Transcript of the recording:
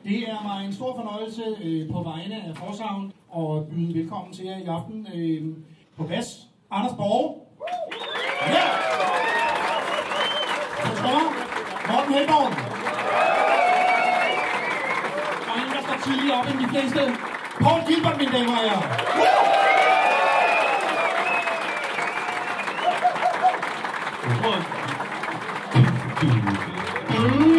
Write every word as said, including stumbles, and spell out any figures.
Det er mig en stor fornøjelse øh, på vegne af Forsavn og byde velkommen til jer i aften øh, på bas. Anders Borge. Ja! På trommer, Morten Helborg. Og en, der står tidligere op end de fleste. Paul Gilbert, mine damer og herrer. Mm.